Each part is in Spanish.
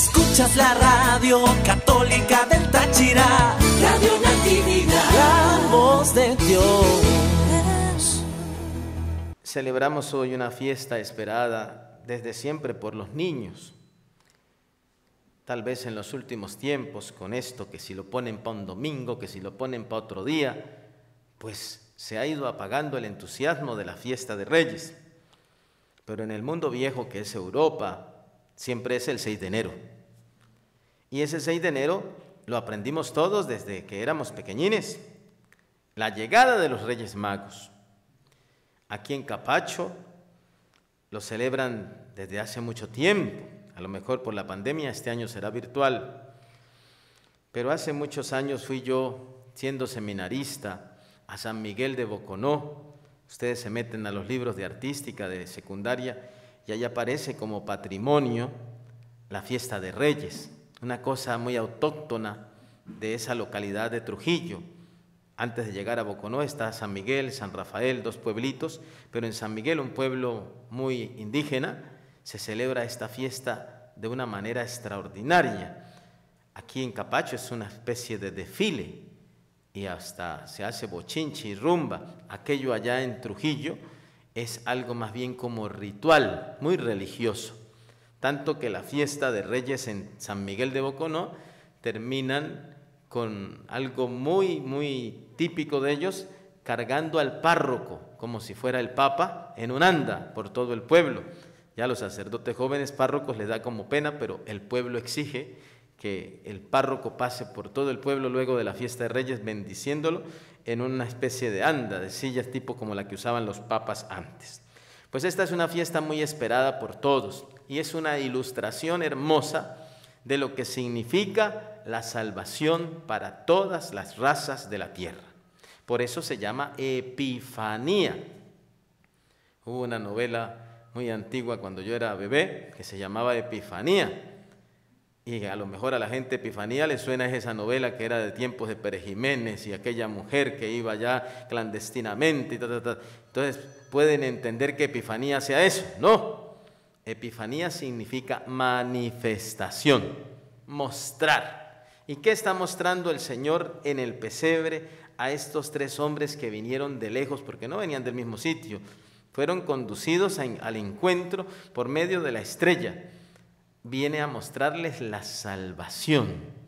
Escuchas la radio católica del Táchira, Radio Natividad, la voz de Dios. Celebramos hoy una fiesta esperada desde siempre por los niños. Tal vez en los últimos tiempos, con esto, que si lo ponen para un domingo, que si lo ponen para otro día, pues se ha ido apagando el entusiasmo de la fiesta de Reyes. Pero en el mundo viejo, que es Europa, siempre es el 6 de enero. Y ese 6 de enero lo aprendimos todos desde que éramos pequeñines. La llegada de los Reyes Magos. Aquí en Capacho lo celebran desde hace mucho tiempo. A lo mejor por la pandemia este año será virtual. Pero hace muchos años fui yo, siendo seminarista, a San Miguel de Boconó. Ustedes se meten a los libros de artística de secundaria y ahí aparece como patrimonio la fiesta de Reyes, una cosa muy autóctona de esa localidad de Trujillo. Antes de llegar a Boconó está San Miguel, San Rafael, dos pueblitos, pero en San Miguel, un pueblo muy indígena, se celebra esta fiesta de una manera extraordinaria. Aquí en Capacho es una especie de desfile y hasta se hace bochinche y rumba. Aquello allá en Trujillo es algo más bien como ritual, muy religioso. Tanto que la fiesta de Reyes en San Miguel de Boconó terminan con algo muy típico de ellos, cargando al párroco, como si fuera el Papa, en un anda por todo el pueblo. Ya a los sacerdotes jóvenes párrocos les da como pena, pero el pueblo exige que el párroco pase por todo el pueblo luego de la fiesta de Reyes, bendiciéndolo en una especie de anda, de sillas tipo como la que usaban los papas antes. Pues esta es una fiesta muy esperada por todos y es una ilustración hermosa de lo que significa la salvación para todas las razas de la tierra. Por eso se llama Epifanía. Hubo una novela muy antigua cuando yo era bebé que se llamaba Epifanía. Y a lo mejor a la gente Epifanía le suena esa novela que era de tiempos de Pérez Jiménez y aquella mujer que iba ya clandestinamente. Entonces pueden entender que Epifanía sea eso. No, Epifanía significa manifestación, mostrar. ¿Y qué está mostrando el Señor en el pesebre a estos tres hombres que vinieron de lejos porque no venían del mismo sitio? Fueron conducidos al encuentro por medio de la estrella. Viene a mostrarles la salvación.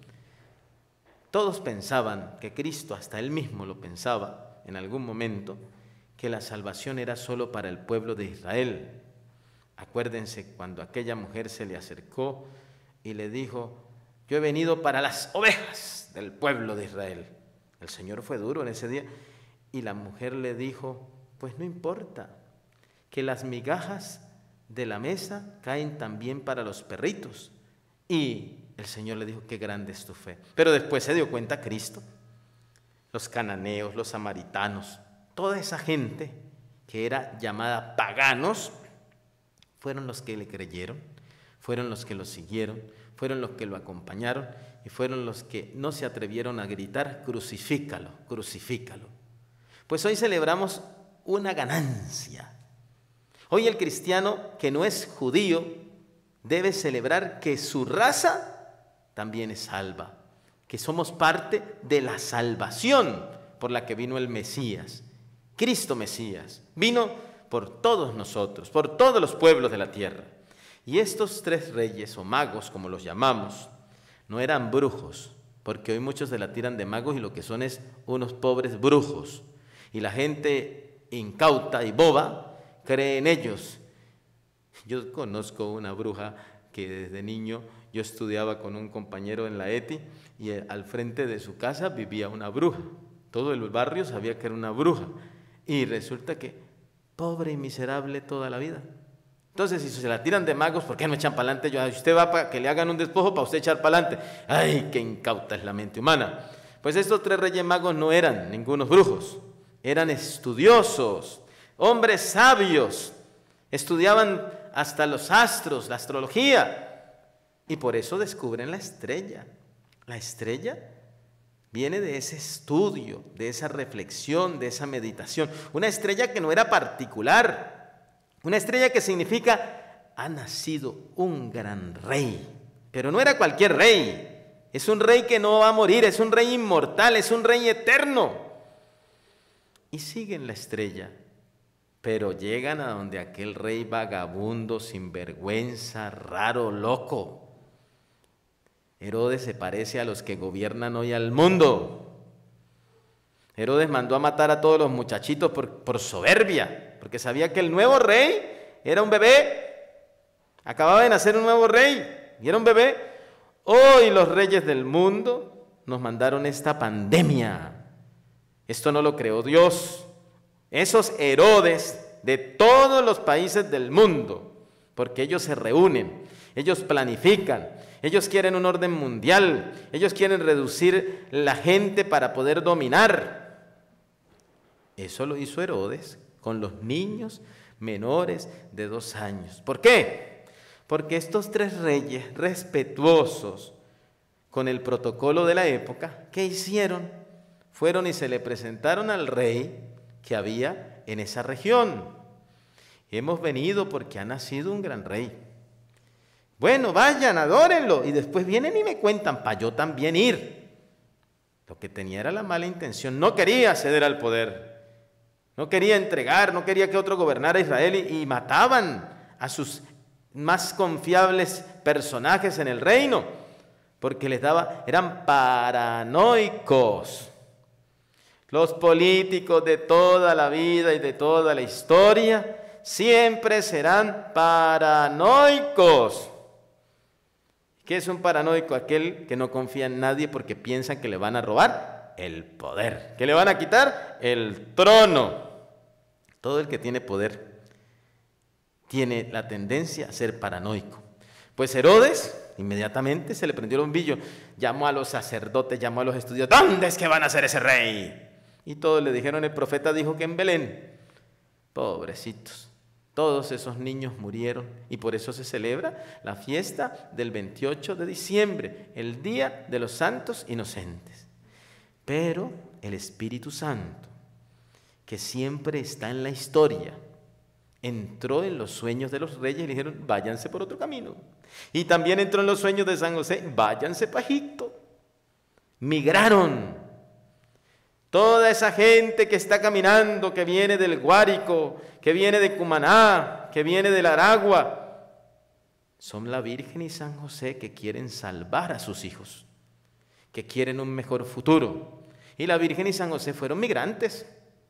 Todos pensaban que Cristo, hasta él mismo lo pensaba en algún momento, que la salvación era solo para el pueblo de Israel. Acuérdense cuando aquella mujer se le acercó y le dijo: yo he venido para las ovejas del pueblo de Israel. El Señor fue duro en ese día y la mujer le dijo: pues no importa, que las migajas de la mesa caen también para los perritos. Y el Señor le dijo: qué grande es tu fe. Pero después se dio cuenta Cristo, los cananeos, los samaritanos, toda esa gente que era llamada paganos, fueron los que le creyeron, fueron los que lo siguieron, fueron los que lo acompañaron y fueron los que no se atrevieron a gritar: crucifícalo, crucifícalo. Pues hoy celebramos una ganancia. Hoy el cristiano que no es judío debe celebrar que su raza también es salva, que somos parte de la salvación por la que vino el Mesías. Cristo Mesías vino por todos nosotros, por todos los pueblos de la tierra. Y estos tres reyes o magos, como los llamamos, no eran brujos, porque hoy muchos se la tiran de magos y lo que son es unos pobres brujos. Y la gente incauta y boba cree en ellos. Yo conozco una bruja que desde niño yo estudiaba con un compañero en la ETI y al frente de su casa vivía una bruja. Todo el barrio sabía que era una bruja y resulta que pobre y miserable toda la vida. Entonces, si se la tiran de magos, ¿por qué no echan para adelante? Yo, usted va para que le hagan un despojo para usted echar para adelante. ¡Ay, qué incauta es la mente humana! Pues estos tres reyes magos no eran ningunos brujos, eran estudiosos, hombres sabios, estudiaban hasta los astros, la astrología, y por eso descubren la estrella. La estrella viene de ese estudio, de esa reflexión, de esa meditación. Una estrella que no era particular, una estrella que significa: ha nacido un gran rey, Pero no era cualquier rey. Es un rey que no va a morir, es un rey inmortal, es un rey eterno. Y siguen la estrella, pero llegan a donde aquel rey vagabundo, sinvergüenza, raro, loco. Herodes se parece a los que gobiernan hoy al mundo. Herodes mandó a matar a todos los muchachitos por soberbia, porque sabía que el nuevo rey era un bebé. Acababa de nacer un nuevo rey y era un bebé. Hoy los reyes del mundo nos mandaron esta pandemia. Esto no lo creó Dios. Esos Herodes de todos los países del mundo, porque ellos se reúnen, ellos planifican, ellos quieren un orden mundial, ellos quieren reducir la gente para poder dominar. Eso lo hizo Herodes con los niños menores de 2 años. ¿Por qué? Porque estos 3 reyes respetuosos con el protocolo de la época, ¿qué hicieron? Fueron y se le presentaron al rey que había en esa región. Hemos venido porque ha nacido un gran rey. Bueno, vayan, adórenlo, y después vienen y me cuentan para yo también ir. Lo que tenía era la mala intención, no quería ceder al poder, no quería entregar, no quería que otro gobernara Israel y mataban a sus más confiables personajes en el reino, porque eran paranoicos. Los políticos de toda la vida y de toda la historia siempre serán paranoicos. ¿Qué es un paranoico? Aquel que no confía en nadie porque piensa que le van a robar el poder, que le van a quitar el trono. Todo el que tiene poder tiene la tendencia a ser paranoico. Pues Herodes inmediatamente se le prendió el bombillo, llamó a los sacerdotes, llamó a los estudiosos, ¿dónde es que van a ser ese rey? Y todos le dijeron, el profeta dijo que en Belén. Pobrecitos, todos esos niños murieron y por eso se celebra la fiesta del 28 de diciembre, el Día de los Santos Inocentes. Pero el Espíritu Santo, que siempre está en la historia, entró en los sueños de los reyes y le dijeron, váyanse por otro camino. Y también entró en los sueños de San José, váyanse para Egipto. Migraron. Toda esa gente que está caminando, que viene del Guárico, que viene de Cumaná, que viene del Aragua, son la Virgen y San José que quieren salvar a sus hijos, que quieren un mejor futuro. Y la Virgen y San José fueron migrantes.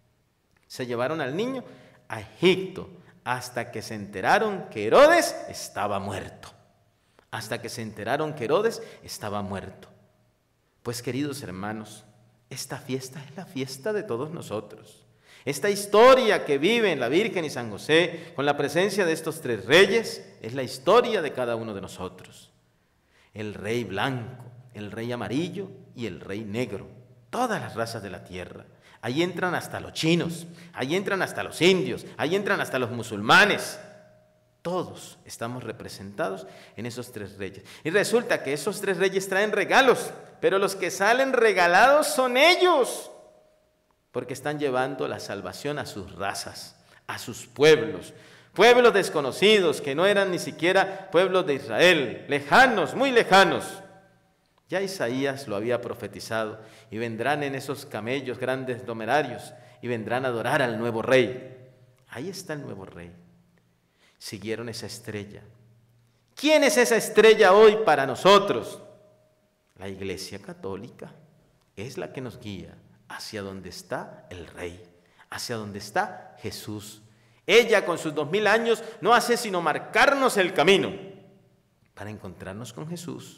Se llevaron al niño a Egipto, hasta que se enteraron que Herodes estaba muerto. Hasta que se enteraron que Herodes estaba muerto. Pues queridos hermanos, esta fiesta es la fiesta de todos nosotros. Esta historia que viven la Virgen y San José con la presencia de estos 3 reyes es la historia de cada uno de nosotros. El rey blanco, el rey amarillo y el rey negro. Todas las razas de la tierra. Ahí entran hasta los chinos, ahí entran hasta los indios, ahí entran hasta los musulmanes. Todos estamos representados en esos 3 reyes. Y resulta que esos 3 reyes traen regalos, pero los que salen regalados son ellos, porque están llevando la salvación a sus razas, a sus pueblos, pueblos desconocidos que no eran ni siquiera pueblos de Israel, lejanos, muy lejanos. Ya Isaías lo había profetizado, y vendrán en esos camellos grandes numerarios, y vendrán a adorar al nuevo rey. Ahí está el nuevo rey. Siguieron esa estrella. ¿Quién es esa estrella hoy para nosotros? La Iglesia Católica es la que nos guía hacia donde está el Rey, hacia donde está Jesús. Ella con sus 2000 años no hace sino marcarnos el camino para encontrarnos con Jesús.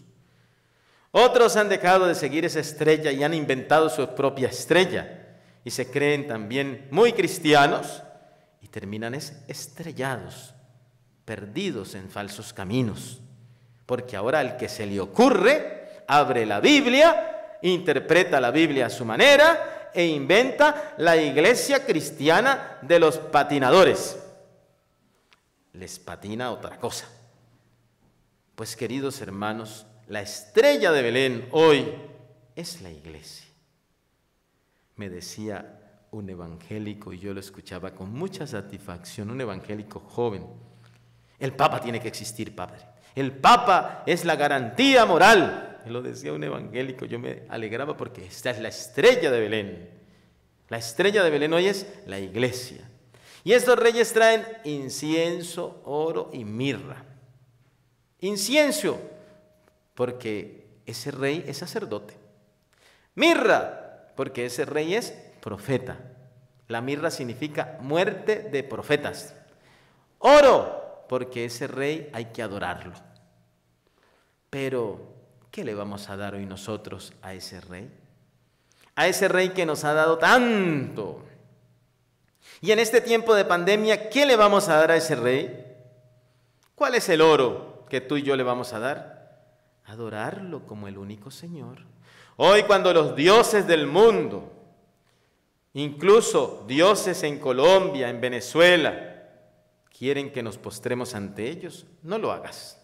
Otros han dejado de seguir esa estrella y han inventado su propia estrella y se creen también muy cristianos y terminan estrellados, perdidos en falsos caminos, porque ahora al que se le ocurre, abre la Biblia, interpreta la Biblia a su manera e inventa la iglesia cristiana de los patinadores. Les patina otra cosa. Pues queridos hermanos, la estrella de Belén hoy es la iglesia. Me decía un evangélico, y yo lo escuchaba con mucha satisfacción, un evangélico joven: el Papa tiene que existir, padre. El Papa es la garantía moral. Lo decía un evangélico, yo me alegraba porque esta es la estrella de Belén. La estrella de Belén hoy es la iglesia. Y estos reyes traen incienso, oro y mirra. Incienso, porque ese rey es sacerdote. Mirra, porque ese rey es profeta. La mirra significa muerte de profetas. Oro, porque ese rey hay que adorarlo. Pero, ¿qué le vamos a dar hoy nosotros a ese rey? A ese rey que nos ha dado tanto. Y en este tiempo de pandemia, ¿qué le vamos a dar a ese rey? ¿Cuál es el oro que tú y yo le vamos a dar? Adorarlo como el único Señor. Hoy cuando los dioses del mundo, incluso dioses en Colombia, en Venezuela, quieren que nos postremos ante ellos, no lo hagas.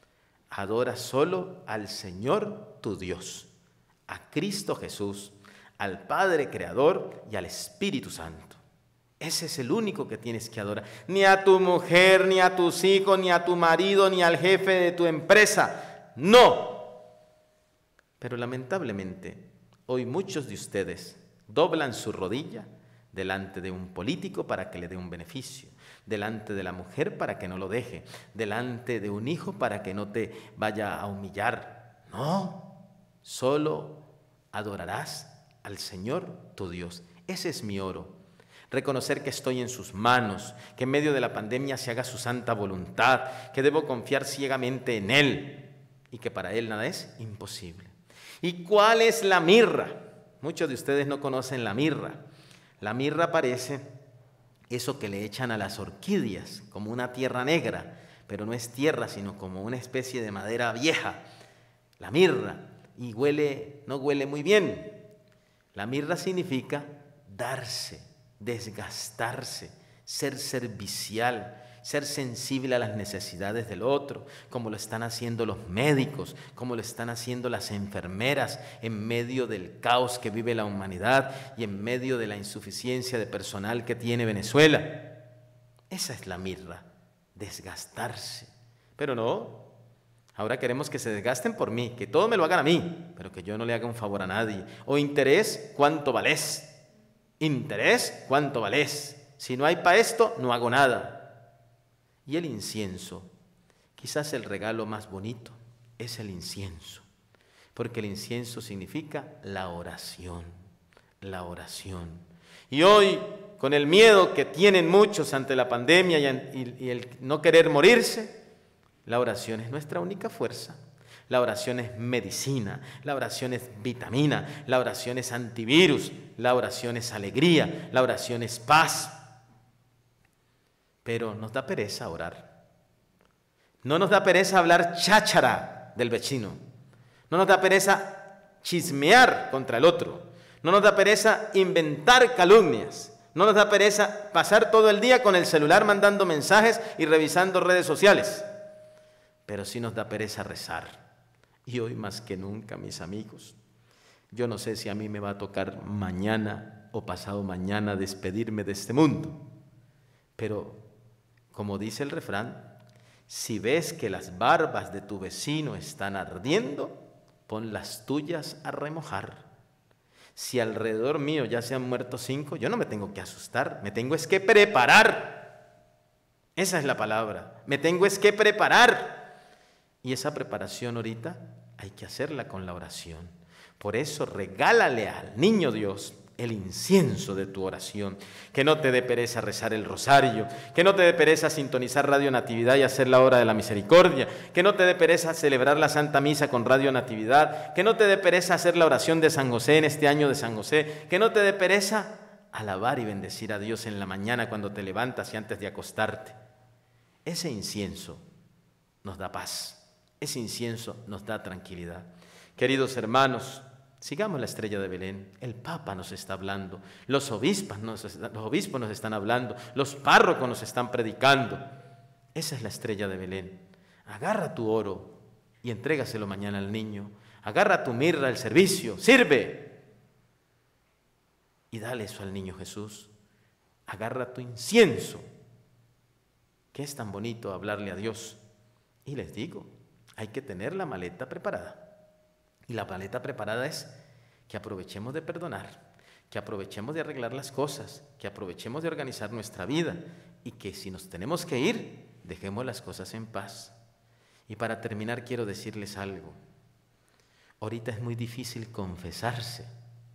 Adora solo al Señor tu Dios, a Cristo Jesús, al Padre Creador y al Espíritu Santo. Ese es el único que tienes que adorar. Ni a tu mujer, ni a tus hijos, ni a tu marido, ni al jefe de tu empresa. No. Pero lamentablemente, hoy muchos de ustedes doblan su rodilla delante de un político para que le dé un beneficio, delante de la mujer para que no lo deje, delante de un hijo para que no te vaya a humillar. No, solo adorarás al Señor tu Dios. Ese es mi oro. Reconocer que estoy en sus manos, que en medio de la pandemia se haga su santa voluntad, que debo confiar ciegamente en Él y que para Él nada es imposible. ¿Y cuál es la mirra? Muchos de ustedes no conocen la mirra. La mirra parece eso que le echan a las orquídeas, como una tierra negra, pero no es tierra, sino como una especie de madera vieja. La mirra, y no huele muy bien. La mirra significa darse, desgastarse, ser servicial, ser sensible a las necesidades del otro, como lo están haciendo los médicos, como lo están haciendo las enfermeras en medio del caos que vive la humanidad y en medio de la insuficiencia de personal que tiene Venezuela. Esa es la mirra, desgastarse. Pero no, ahora queremos que se desgasten por mí, que todo me lo hagan a mí, pero que yo no le haga un favor a nadie. O interés, ¿cuánto valés? Interés, ¿cuánto valés? Si no hay para esto, no hago nada. Y el incienso, quizás el regalo más bonito es el incienso, porque el incienso significa la oración, la oración. Y hoy, con el miedo que tienen muchos ante la pandemia y el no querer morirse, la oración es nuestra única fuerza. La oración es medicina, la oración es vitamina, la oración es antivirus, la oración es alegría, la oración es paz. Pero nos da pereza orar. No nos da pereza hablar cháchara del vecino. No nos da pereza chismear contra el otro. No nos da pereza inventar calumnias. No nos da pereza pasar todo el día con el celular mandando mensajes y revisando redes sociales. Pero sí nos da pereza rezar. Y hoy más que nunca, mis amigos, yo no sé si a mí me va a tocar mañana o pasado mañana despedirme de este mundo, pero como dice el refrán, si ves que las barbas de tu vecino están ardiendo, pon las tuyas a remojar. Si alrededor mío ya se han muerto 5, yo no me tengo que asustar, me tengo es que preparar. Esa es la palabra, me tengo es que preparar. Y esa preparación ahorita hay que hacerla con la oración. Por eso regálale al niño Dios el incienso de tu oración. Que no te dé pereza rezar el rosario, que no te dé pereza sintonizar Radio Natividad y hacer la hora de la misericordia, que no te dé pereza celebrar la Santa Misa con Radio Natividad, que no te dé pereza hacer la oración de San José en este año de San José, que no te dé pereza alabar y bendecir a Dios en la mañana cuando te levantas y antes de acostarte. Ese incienso nos da paz. Ese incienso nos da tranquilidad. Queridos hermanos, sigamos la estrella de Belén. El Papa nos está hablando, los obispos nos están hablando, los párrocos nos están predicando. Esa es la estrella de Belén. Agarra tu oro y entrégaselo mañana al niño. Agarra tu mirra al servicio, sirve. Y dale eso al niño Jesús. Agarra tu incienso, que es tan bonito hablarle a Dios. Y les digo, Hay que tener la maleta preparada. Y la maleta preparada es que aprovechemos de perdonar, que aprovechemos de arreglar las cosas, que aprovechemos de organizar nuestra vida y que si nos tenemos que ir, dejemos las cosas en paz. Y para terminar quiero decirles algo. Ahorita es muy difícil confesarse.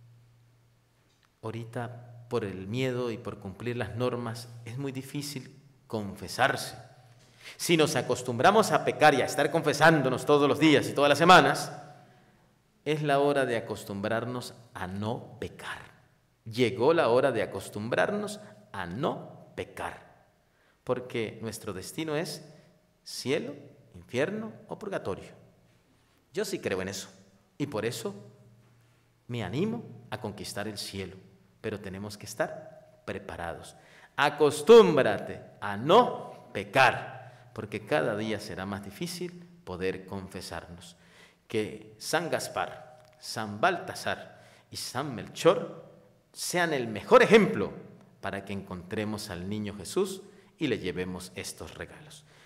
Ahorita por el miedo y por cumplir las normas es muy difícil confesarse. Si nos acostumbramos a pecar y a estar confesándonos todos los días y todas las semanas, es la hora de acostumbrarnos a no pecar. Llegó la hora de acostumbrarnos a no pecar, porque nuestro destino es cielo, infierno o purgatorio. Yo sí creo en eso y por eso me animo a conquistar el cielo, pero tenemos que estar preparados. Acostúmbrate a no pecar, porque cada día será más difícil poder confesarnos. Que San Gaspar, San Baltasar y San Melchor sean el mejor ejemplo para que encontremos al niño Jesús y le llevemos estos regalos.